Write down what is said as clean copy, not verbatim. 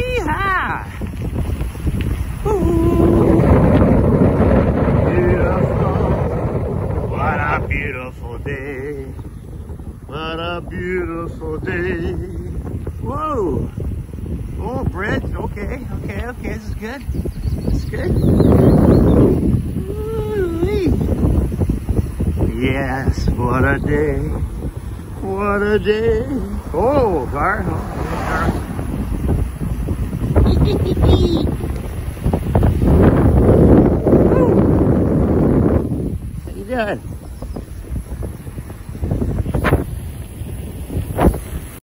Yeehaw! Beautiful. What a beautiful day. What a beautiful day. Whoa. Oh, bridge. Okay. This is good. This is good. Ooh-wee. Yes, what a day. What a day. Oh, car. Oh, car.